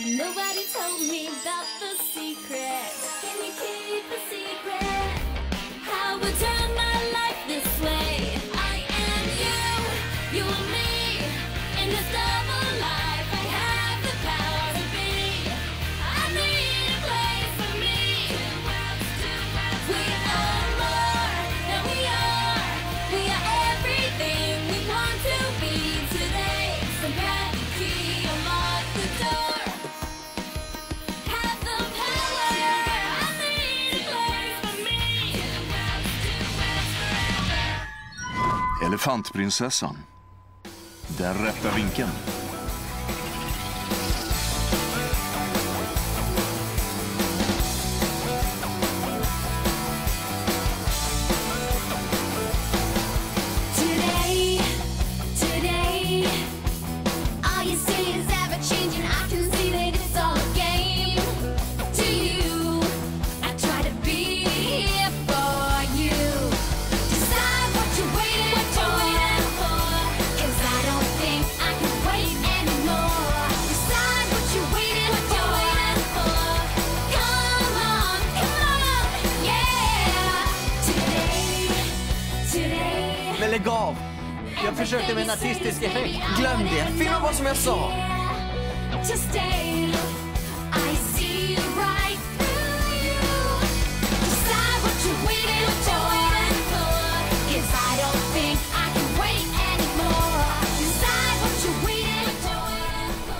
Nobody told me about the secret. Can you keep a secret? How would turn my life this way? I am you, you and me. In this double life, I have the power to be. I need a place for me. We are more than we are. We are everything we want to be today. So grab the key, unlock the door. Have the power. I need a place for me. Elefantprinsessan. Den rätta vinkeln. Today, today, all you see is ever changing. I can see that it's all a game. To you, I try to be here for you. Decide what you're waiting for. 'Cause I don't think I can wait anymore. Decide what you're waiting for. Come on, yeah. Today, today. Men lägg av! Jag försökte med en artistisk effekt. Glöm det! Filma bara som jag sa! To stay, I see right through you. Decide what you're waiting for. 'Cause I don't think I can wait anymore. Decide what you're waiting for.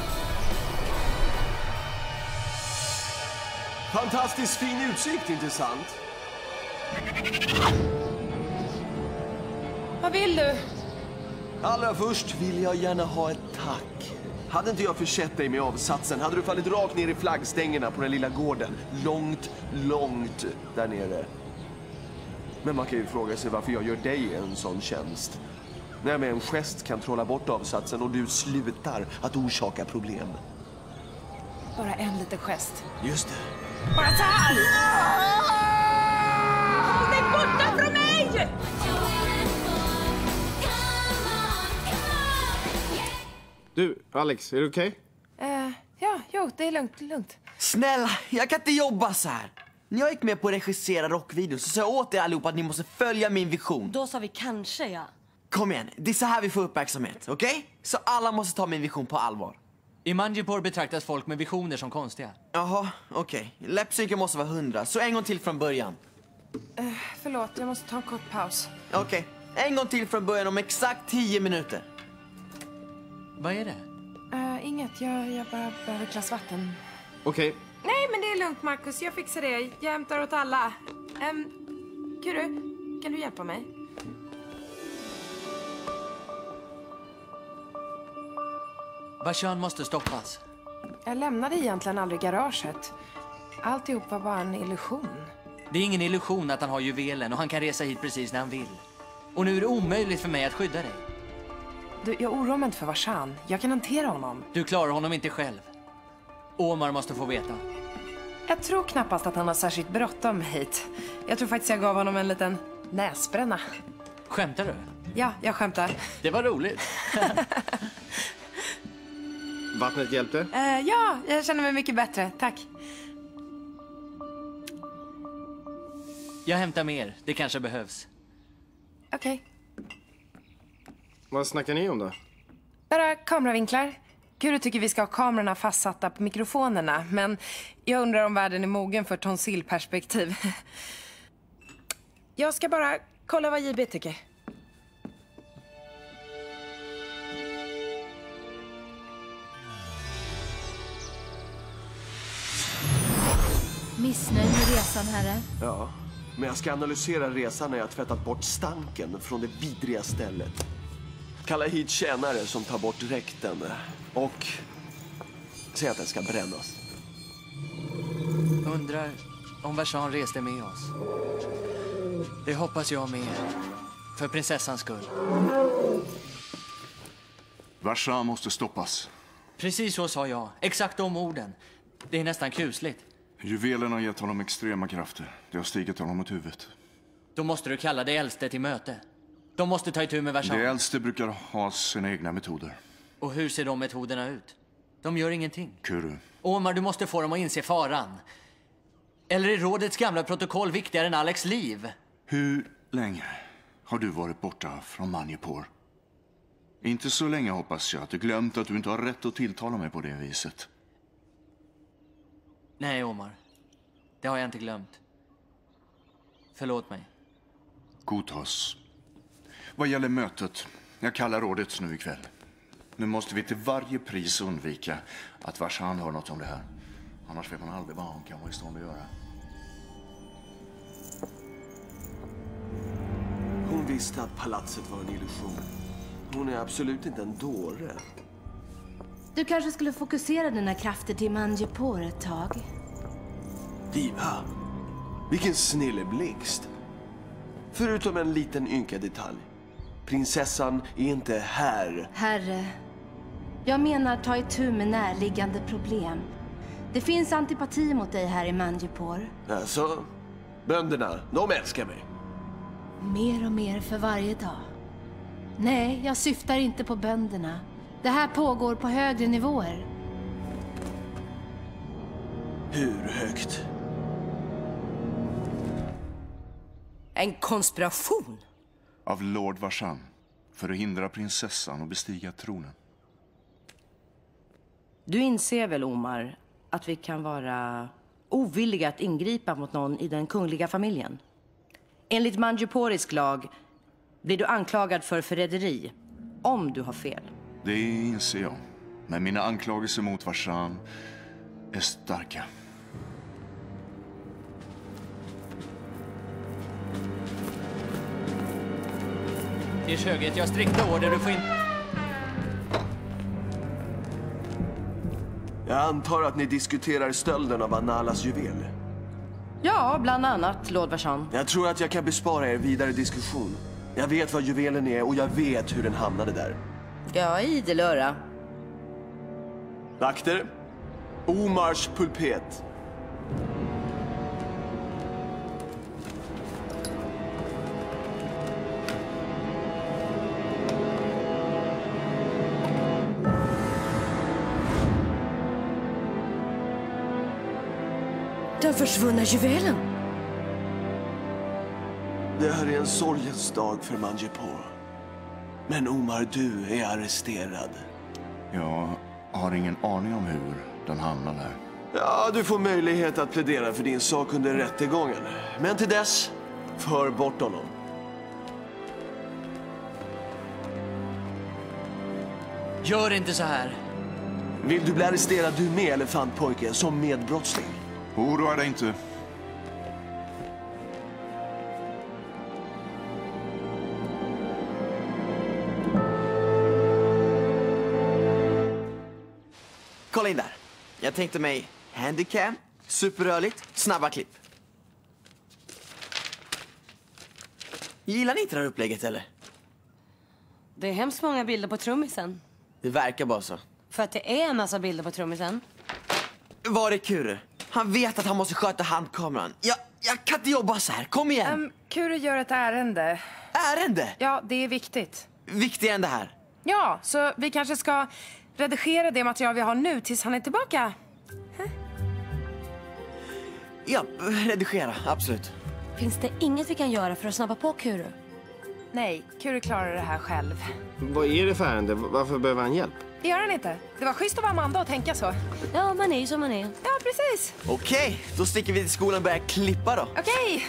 Fantastiskt fin utsikt, inte sant? Vad vill du? Allra först vill jag gärna ha ett tack. Hade inte jag försett dig med avsatsen hade du fallit rakt ner i flaggstängerna på den lilla gården. Långt, långt där nere. Men man kan ju fråga sig varför jag gör dig en sån tjänst. När jag med en gest kan trolla bort avsatsen och du slutar att orsaka problem. Bara en liten gest. Just det. Bara så här! Håll dig borta från mig! Du, Alex, är det okej? Ja, jo, det är lugnt. Snälla, jag kan inte jobba så här. När jag gick med på att regissera rockvideos så sa jag åt er allihopa att ni måste följa min vision. Då sa vi kanske, ja. Kom igen, det är så här vi får uppmärksamhet, okej? Så alla måste ta min vision på allvar. I Manjipur betraktas folk med visioner som konstiga. Jaha, okej. Läppsyken måste vara 100, så en gång till från början. Förlåt, jag måste ta en kort paus. Okej, en gång till från början om exakt 10 minuter. Vad är det? Inget, jag bara behöver ett glas vatten. Okej. Nej, men det är lugnt, Marcus. Jag fixar det. Jag hämtar åt alla. Kuru, kan du hjälpa mig? Varshan måste stoppas. Jag lämnade egentligen aldrig garaget. Alltihop var bara en illusion. Det är ingen illusion att han har juvelen och han kan resa hit precis när han vill. Och nu är det omöjligt för mig att skydda dig. Du, jag oroar mig inte för Varshan. Jag kan hantera honom. Du klarar honom inte själv. Omar måste få veta. Jag tror knappast att han har särskilt bråttom hit. Jag tror faktiskt jag gav honom en liten näsbränna. Skämtar du? Ja, jag skämtar. Det var roligt. Vattnet hjälpte? Ja, jag känner mig mycket bättre. Tack. Jag hämtar mer. Det kanske behövs. Okej. Vad snackar ni om då? Bara kameravinklar. Kuru tycker vi ska ha kamerorna fastsatta på mikrofonerna. Men jag undrar om världen är mogen för tonsillperspektiv. Jag ska bara kolla vad JB tycker. Missnöjd med resan, herre? Ja, men jag ska analysera resan när jag tvättat bort stanken från det vidriga stället. Kalla hit tjänare som tar bort dräkten och säg att den ska brännas. Undrar om Varshan reste med oss. Det hoppas jag med. För prinsessans skull. Varshan måste stoppas. Precis så sa jag. Exakt de orden. Det är nästan kusligt. Juvelen har gett honom extrema krafter. Det har stigit honom mot huvudet. Då måste du kalla det äldste till möte. De måste ta itu med Varshan. De äldste brukar ha sina egna metoder. Och hur ser de metoderna ut? De gör ingenting. Kuru, Omar, du måste få dem att inse faran. Eller är rådets gamla protokoll viktigare än Alex liv? Hur länge har du varit borta från Manjapur? Inte så länge hoppas jag att du glömt att du inte har rätt att tilltala mig på det viset. Nej, Omar. Det har jag inte glömt. Förlåt mig. Godtas. Vad gäller mötet, jag kallar rådet nu ikväll. Nu måste vi till varje pris undvika att Varshan hör något om det här. Annars vet man aldrig vad han kan vara i stånd att göra. Hon visste att palatset var en illusion. Hon är absolut inte en dåre. Du kanske skulle fokusera dina krafter till Manjapur ett tag. Diva, vilken snilleblixt. Förutom en liten ynka detalj. Prinsessan är inte här. Herre, jag menar ta itu med närliggande problem. Det finns antipati mot dig här i Manjapur. Alltså, bönderna, de älskar mig. Mer och mer för varje dag. Nej, jag syftar inte på bönderna. Det här pågår på högre nivåer. Hur högt? En konspiration? Av Lord Varshan för att hindra prinsessan att bestiga tronen. Du inser väl, Omar, att vi kan vara ovilliga att ingripa mot någon i den kungliga familjen? Enligt manjapurisk lag blir du anklagad för förräderi om du har fel. Det inser jag. Men mina anklagelser mot Varshan är starka. Ers höghet, jag har strikta order. Du får inte... Jag antar att ni diskuterar stölden av Analas juvel. Ja, bland annat, Lord Varshan. Jag tror att jag kan bespara er vidare diskussion. Jag vet vad juvelen är och jag vet hur den hamnade där. Ja, idel öra. Vakter, Omars pulpet. Den försvunna juvelen. Det här är en sorgens dag för Manjapur. Men Omar, du är arresterad. Jag har ingen aning om hur den hamnade där. Ja, du får möjlighet att plädera för din sak under rättegången. Men till dess, för bort honom. Gör inte så här. Vill du bli arresterad du med, elefantpojke, som medbrottsling? Oroa dig inte. Kolla in där. Jag tänkte mig handicam, superrörligt, snabba klipp. Gillar ni inte det här upplägget eller? Det är hemskt många bilder på trummisen. Det verkar bara så. För att det är en massa bilder på trummisen. Var är Kure? Han vet att han måste sköta handkameran. Jag kan inte jobba så här. Kom igen. Kure gör ett ärende. Ärende? Ja, det är viktigt. Viktigare än det här. Ja, så vi kanske ska redigera det material vi har nu tills han är tillbaka. Ja, redigera. Absolut. Finns det inget vi kan göra för att snabba på Kuru? Nej, Kure klarar det här själv. Vad är det för ärende? Varför behöver han hjälp? Det gör han inte. Det var schysst av Amanda att tänka så. Ja, man är ju som man är. Ja, precis. Okej, då sticker vi till skolan och börjar klippa då. Okej.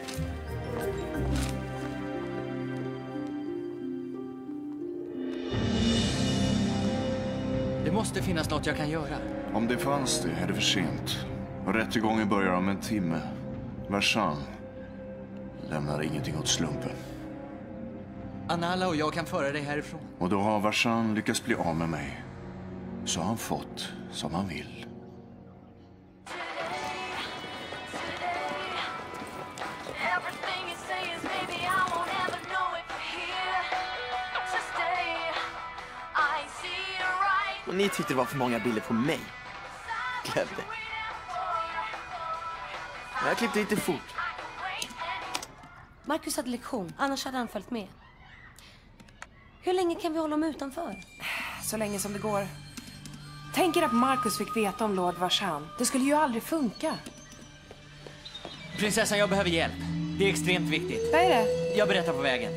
Det måste finnas något jag kan göra. Om det fanns det är det för sent. Och rättegången börjar om en timme. Varshan lämnar ingenting åt slumpen. Anala och jag kan föra dig härifrån. Och då har Varshan lyckats bli av med mig. Så har han fått som han vill. Och ni tyckte det var för många bilder på mig. Glöm det. Jag klippte lite fort. Marcus hade lektion, annars hade han följt med. Hur länge kan vi hålla dem utanför? Så länge som det går. Tänk er att Marcus fick veta om Lord Varshan. Det skulle ju aldrig funka. Prinsessan, jag behöver hjälp. Det är extremt viktigt. Vad är det? Jag berättar på vägen.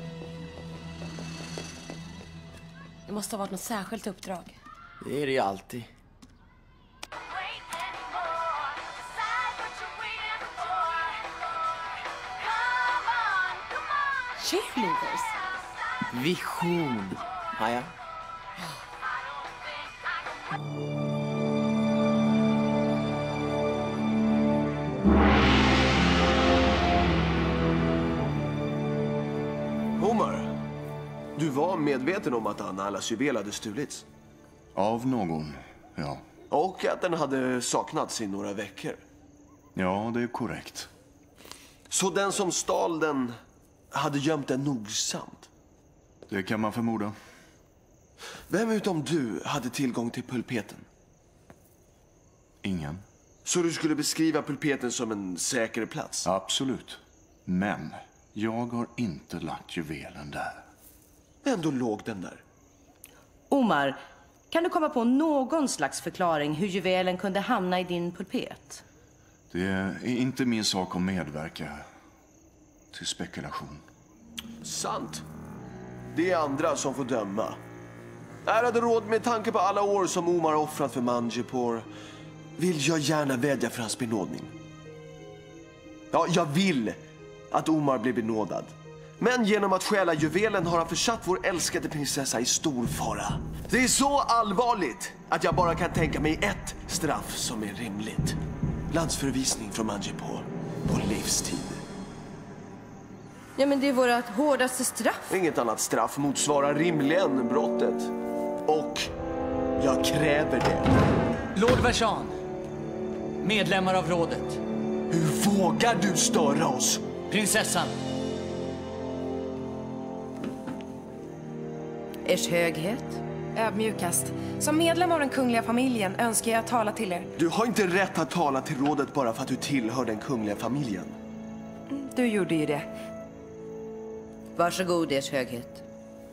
Det måste ha varit något särskilt uppdrag. Det är det ju alltid. Cheerleaders. Vision. Ja. Omar, du var medveten om att Annalas juvel hade stulits? Av någon, ja. Och att den hade saknats i några veckor? Ja, det är korrekt. Så den som stal den hade gömt den nogsamt? Det kan man förmoda. Vem utom du hade tillgång till pulpeten? Ingen. Så du skulle beskriva pulpeten som en säker plats? Absolut. Men jag har inte lagt juvelen där. Ändå låg den där. Omar, kan du komma på någon slags förklaring hur juvelen kunde hamna i din pulpet? Det är inte min sak att medverka till spekulation. Sant. Det är andra som får döma. Ärade råd, med tanke på alla år som Omar offrat för Manjipur vill jag gärna vädja för hans benådning. Ja, jag vill att Omar blir benådad. Men genom att stjäla juvelen har han försatt vår älskade prinsessa i stor fara. Det är så allvarligt att jag bara kan tänka mig ett straff som är rimligt. Landsförvisning från Manjipur på livstid. Ja, men det är vårt hårdaste straff. Inget annat straff motsvarar rimligen brottet. Och jag kräver det. Lord Varshan. Medlemmar av rådet. Hur vågar du störa oss? Prinsessan. Ers höghet. Ödmjukast. Som medlem av den kungliga familjen önskar jag tala till er. Du har inte rätt att tala till rådet bara för att du tillhör den kungliga familjen. Du gjorde ju det. Varsågod, ers höghet.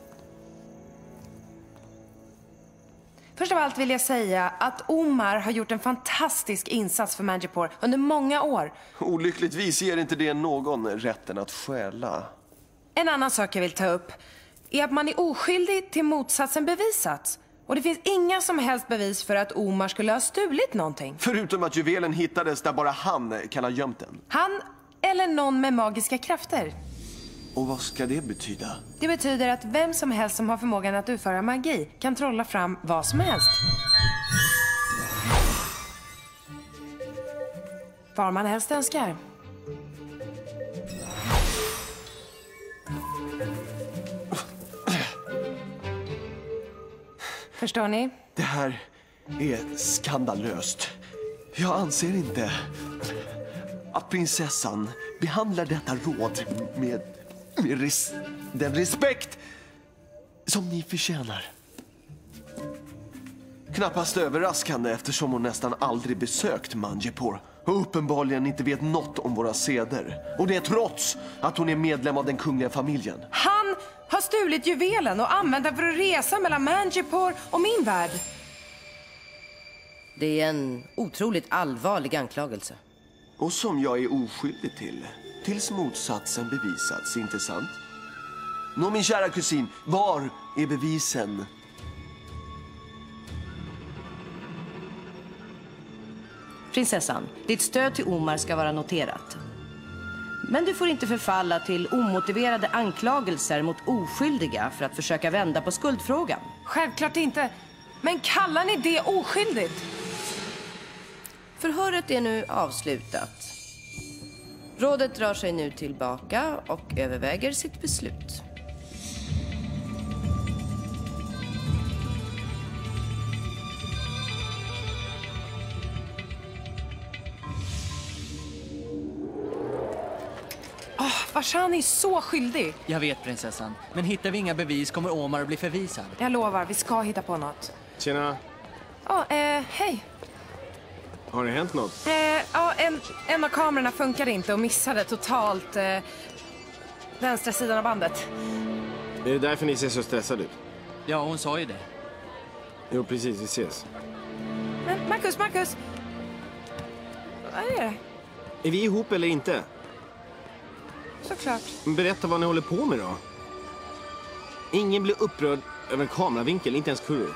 Först av allt vill jag säga att Omar har gjort en fantastisk insats för Manjipur under många år. Olyckligtvis ger inte det någon rätten att stjäla. En annan sak jag vill ta upp är att man är oskyldig till motsatsen bevisats. Och det finns inga som helst bevis för att Omar skulle ha stulit någonting. Förutom att juvelen hittades där bara han kan ha gömt den. Han eller någon med magiska krafter. Och vad ska det betyda? Det betyder att vem som helst som har förmågan att utföra magi kan trolla fram vad som helst. Var man helst önskar. Förstår ni? Det här är skandalöst. Jag anser inte att prinsessan behandlar detta råd med den respekt som ni förtjänar. Knappast överraskande eftersom hon nästan aldrig besökt Manjipur och uppenbarligen inte vet något om våra seder. Och det är trots att hon är medlem av den kungliga familjen. Han har stulit juvelen och använt den för att resa mellan Manjipur och min värld. Det är en otroligt allvarlig anklagelse. Och som jag är oskyldig till. Tills motsatsen bevisats, inte sant? Nå, min kära kusin, var är bevisen? Prinsessan, ditt stöd till Omar ska vara noterat. Men du får inte förfalla till omotiverade anklagelser mot oskyldiga för att försöka vända på skuldfrågan. Självklart inte. Men kallar ni det oskyldigt? Förhöret är nu avslutat. Rådet drar sig nu tillbaka och överväger sitt beslut. Varshan är så skyldig. Jag vet, prinsessan. Men hittar vi inga bevis kommer Omar att bli förvisad. Jag lovar, vi ska hitta på något. Tjena. Hej. Har det hänt något? En av kamerorna funkade inte och missade totalt vänstra sidan av bandet. Är det därför ni ser så stressade ut? Ja, hon sa ju det. Jo, precis. Vi ses. Men Marcus! Vad är det? Är vi ihop eller inte? Såklart. Berätta vad ni håller på med då. Ingen blir upprörd över en kameravinkel, inte ens Curry.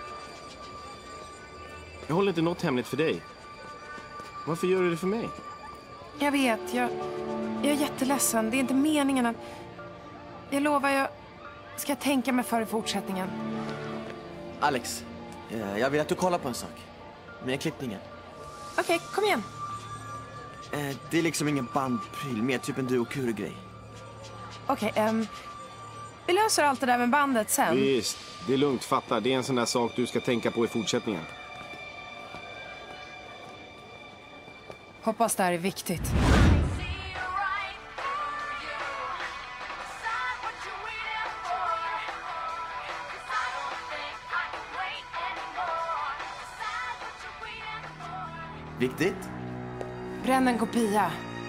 Jag håller inte något hemligt för dig. Varför gör du det för mig? Jag vet, jag är jätteledsen. Det är inte meningen att... Jag lovar, jag ska tänka mig för i fortsättningen. Alex, jag vill att du kollar på en sak. Med klippningen. Okej, kom igen. Det är liksom ingen bandpryl, mer typ en duo-kur-grej. Okej, vi löser allt det där med bandet sen. Visst, det är lugnt, fatta. Det är en sån där sak du ska tänka på i fortsättningen. Hoppas det här är viktigt. Viktigt? Bränn en kopia.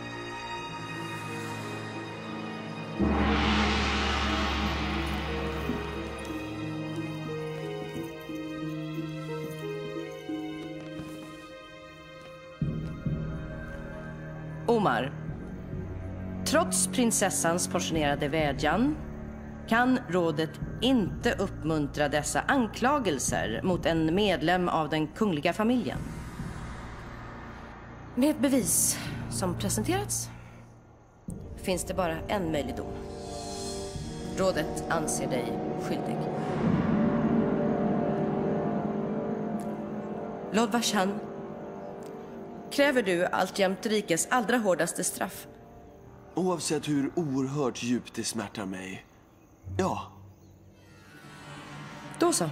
Omar, trots prinsessans portionerade vädjan kan rådet inte uppmuntra dessa anklagelser mot en medlem av den kungliga familjen. Med bevis som presenterats finns det bara en möjlig dom. Rådet anser dig skyldig. Lord Varshan, kräver du alltjämt rikes allra hårdaste straff? Oavsett hur oerhört djupt det smärtar mig. Ja. Då så.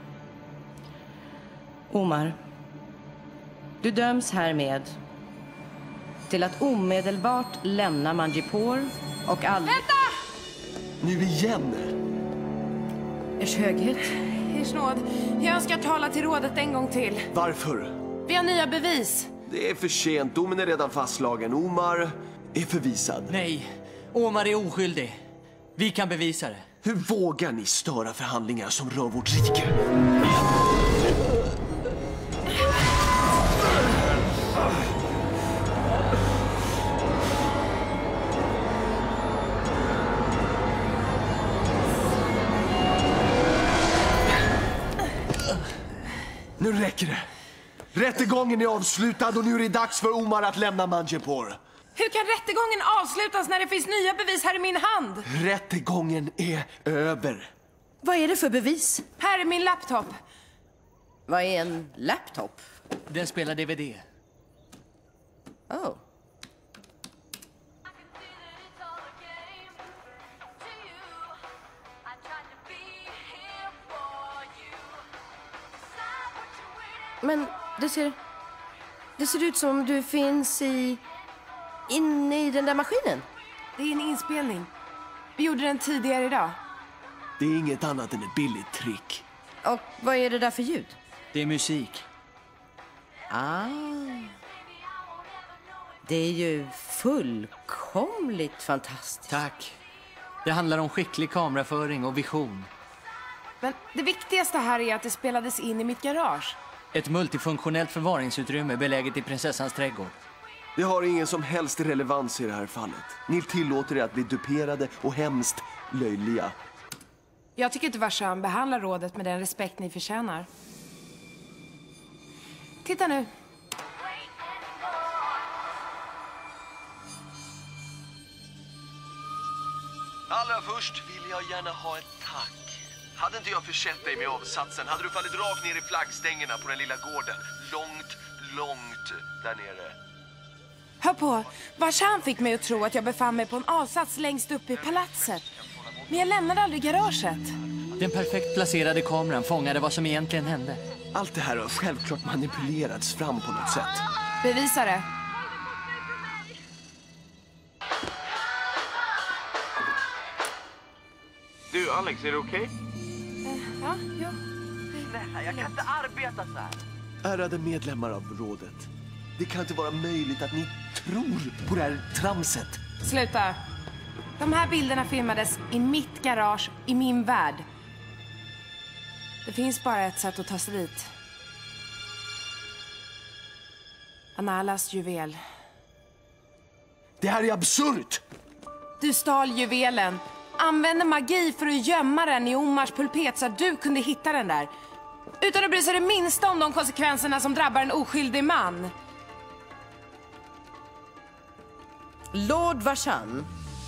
Omar, du döms härmed till att omedelbart lämna Manjipur och aldrig... Vänta! Nu igen! Ers höghet. Ers nåd, jag önskar tala till rådet en gång till. Varför? Vi har nya bevis. Det är för sent. Domen är redan fastslagen. Omar är förvisad. Nej, Omar är oskyldig. Vi kan bevisa det. Hur vågar ni störa förhandlingar som rör vårt rike? Nu räcker det. Rättegången är avslutad och nu är det dags för Omar att lämna Manjipur. Hur kan rättegången avslutas när det finns nya bevis här i min hand? Rättegången är över. Vad är det för bevis? Här är min laptop. Vad är en laptop? Den spelar DVD. Oh. Men det ser ut som du finns inne i den där maskinen. Det är en inspelning. Vi gjorde den tidigare idag. Det är inget annat än ett billigt trick. Och vad är det där för ljud? Det är musik. Det är ju fullkomligt fantastiskt. Tack. Det handlar om skicklig kameraföring och vision. Men det viktigaste här är att det spelades in i mitt garage. Ett multifunktionellt förvaringsutrymme beläget i prinsessans trädgård. Det har ingen som helst relevans i det här fallet. Ni tillåter er att bli duperade och hemskt löjliga. Jag tycker inte Varshan behandlar rådet med den respekt ni förtjänar. Titta nu. Allra först vill jag gärna ha ett tack. Hade inte jag försett dig med avsatsen hade du fallit rakt ner i flaggstängerna på den lilla gården. Långt där nere. Hör på, Varshan fick mig att tro att jag befann mig på en avsats längst upp i palatset. Men jag lämnade aldrig garaget. Den perfekt placerade kameran fångade vad som egentligen hände. Allt det här har självklart manipulerats fram på något sätt. Bevisa det. Du, Alex, är det okej? Ja, jo. Snälla, jag kan inte arbeta så här. Ärade medlemmar av rådet. Det kan inte vara möjligt att ni tror på det här tramset. Sluta. De här bilderna filmades i mitt garage, i min värld. Det finns bara ett sätt att ta sig dit. Analas juvel. Det här är absurt! Du stal juvelen. Använde magi för att gömma den i Omars pulpet så att du kunde hitta den där. Utan att bry sig det minsta om de konsekvenserna som drabbar en oskyldig man. Lord Varshan.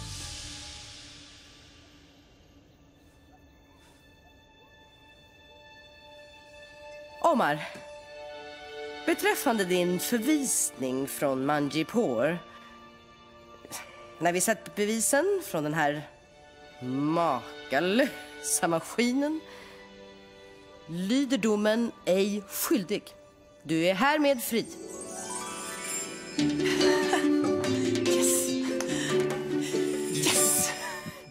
Omar. Beträffande din förvisning från Manjipur. När vi sett bevisen från den här makalösa maskinen lyder domen ej skyldig. Du är härmed fri. Yes!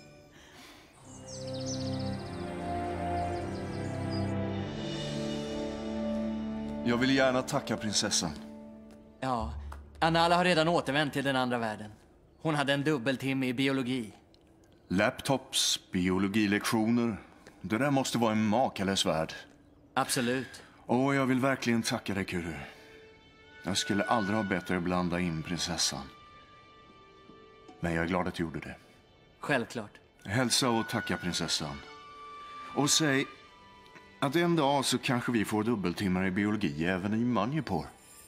Jag vill gärna tacka prinsessan. Ja, Anala har redan återvänt till den andra världen. Hon hade en dubbeltimme i biologi. Laptops, biologilektioner. Det där måste vara en makalös värld. Absolut. Och jag vill verkligen tacka dig, Kuru. Jag skulle aldrig ha bett dig blanda in prinsessan. Men jag är glad att du gjorde det. Självklart. Hälsa och tacka prinsessan. Och säg att en dag så kanske vi får dubbeltimmar i biologi även i Manjipur.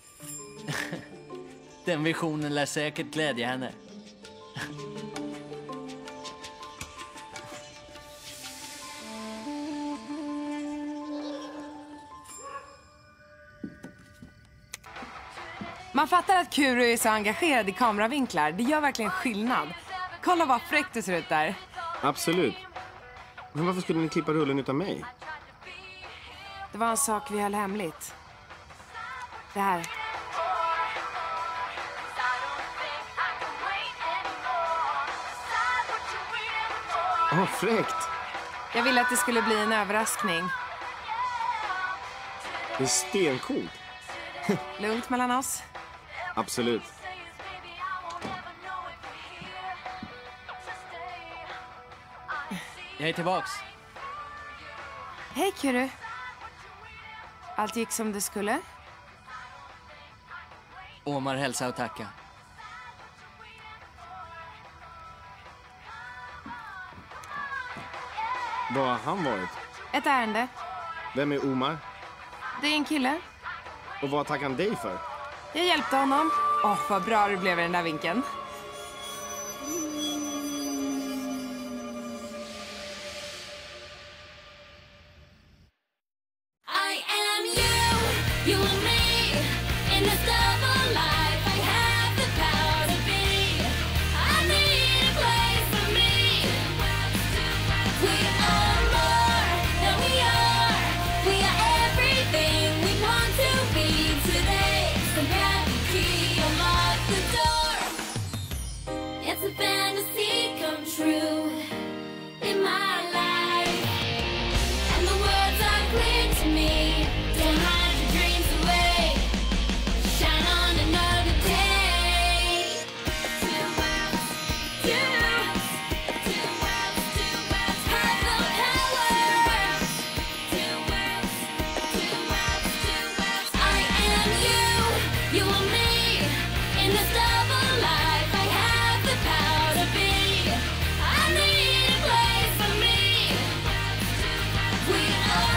Den visionen lär säkert glädja henne. Man fattar att Kuru är så engagerad i kameravinklar. Det gör verkligen skillnad. Kolla vad fräckt det ser ut där. Absolut. Men varför skulle ni klippa rullen utan mig? Det var en sak vi höll hemligt. Det här. Fräckt. Jag ville att det skulle bli en överraskning. Det är stencoolt. Lugnt mellan oss. Absolut. Jag är tillbaks. Hej Kuru. Allt gick som det skulle? Omar hälsa och tacka. Vad har han varit? Ett ärende. Vem är Omar? Det är en kille. Och vad tackar han dig för? Jag hjälpte honom. Vad bra det blev i den där vinkeln. I am you, you and me, in this double life. I have the power to be. I need a place for me. We are more than we are. We are everything we want to be today. So grab the key, unlock the door. It's a fantasy come true in my life. And the words are clear to me. Don't hide your dreams away. Shine on another day. Two worlds, two worlds, two worlds, two worlds. Have the power. Two worlds, two worlds, two worlds. I am you, you and me. In this double life, I have the power to be. I need a place for me. We are